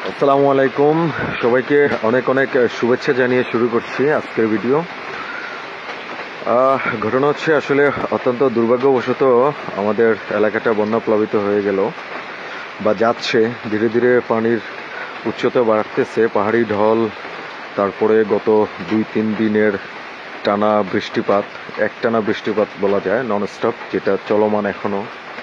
আসসালামু আলাইকুম, সবাইকে অনেক অনেক শুভেচ্ছা জানিয়ে শুরু করছি আজকের ভিডিও। ঘটনা হচ্ছে আসলে অত্যন্ত দুর্ভাগ্যবশত আমাদের এলাকাটা বন্যা প্লাবিত হয়ে গেল বা যাচ্ছে। ধীরে ধীরে পানির উচ্চতা বাড়তেছে, পাহাড়ি ঢল, তারপরে গত 2-3 দিনের টানা বৃষ্টিপাত, একটানা বৃষ্টিপাত বলা যায়, ননস্টপ, যেটা চলমান এখনো।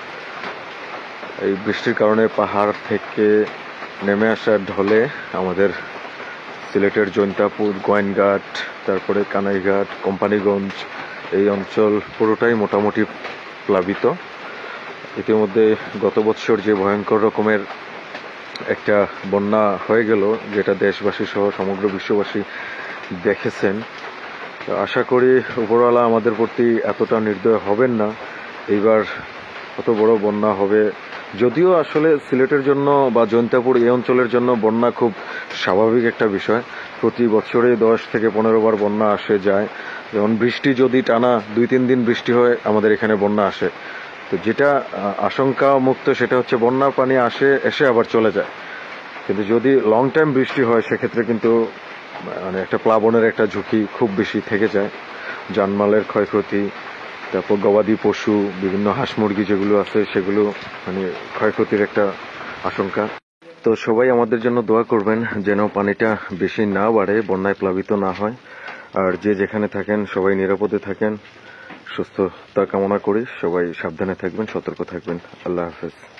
এই বৃষ্টির কারণে পাহাড় থেকে নেমে আসার ঢলে আমাদের সিলেটের জৈন্তাপুর, গোয়েনঘাট, তারপরে কানাইঘাট, কোম্পানিগঞ্জ এই অঞ্চল পুরোটাই মোটামুটি প্লাবিত। ইতিমধ্যে গত বছর যে ভয়ঙ্কর রকমের একটা বন্যা হয়ে গেল, যেটা দেশবাসী সহ সমগ্র বিশ্ববাসী দেখেছেন। আশা করি উপরওয়ালা আমাদের প্রতি এতটা নির্দয় হবেন না, এইবার কত বড় বন্যা হবে। যদিও আসলে সিলেটের জন্য বা জৈন্তাপুর এই অঞ্চলের জন্য বন্যা খুব স্বাভাবিক একটা বিষয়। প্রতি বছরে 10 থেকে 15 বার বন্যা আসে যায়। যেমন বৃষ্টি যদি টানা 2-3 দিন বৃষ্টি হয়, আমাদের এখানে বন্যা আসে। তো যেটা আশঙ্কা মুক্ত সেটা হচ্ছে বন্যার পানি এসে আবার চলে যায়। কিন্তু যদি লং টাইম বৃষ্টি হয়, সেক্ষেত্রে কিন্তু মানে একটা প্লাবনের একটা ঝুঁকি খুব বেশি থেকে যায়। জানমালের ক্ষয়ক্ষতি, তারপর গবাদি পশু, বিভিন্ন হাঁস মুরগি যেগুলো আছে সেগুলো মানে ক্ষয়ক্ষতির একটা আশঙ্কা। তো সবাই আমাদের জন্য দোয়া করবেন যেন পানিটা বেশি না বাড়ে, বন্যায় প্লাবিত না হয়। আর যে যেখানে থাকেন সবাই নিরাপদে থাকেন, সুস্থতা কামনা করি। সবাই সাবধানে থাকবেন, সতর্ক থাকবেন। আল্লাহ হাফেজ।